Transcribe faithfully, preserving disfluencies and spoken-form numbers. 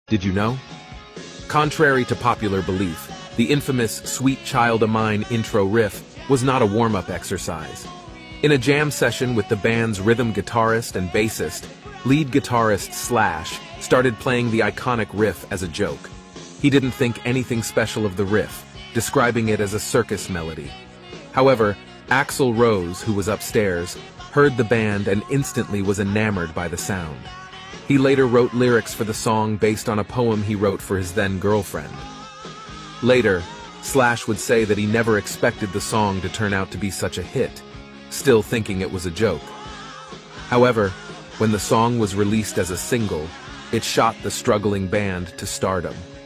Did you know? Contrary to popular belief, the infamous Sweet Child O' Mine intro riff was not a warm-up exercise. In a jam session with the band's rhythm guitarist and bassist, lead guitarist Slash started playing the iconic riff as a joke. He didn't think anything special of the riff, describing it as a circus melody. However, Axl Rose, who was upstairs, heard the band and instantly was enamored by the sound. He later wrote lyrics for the song based on a poem he wrote for his then-girlfriend. Later, Slash would say that he never expected the song to turn out to be such a hit, still thinking it was a joke. However, when the song was released as a single, it shot the struggling band to stardom.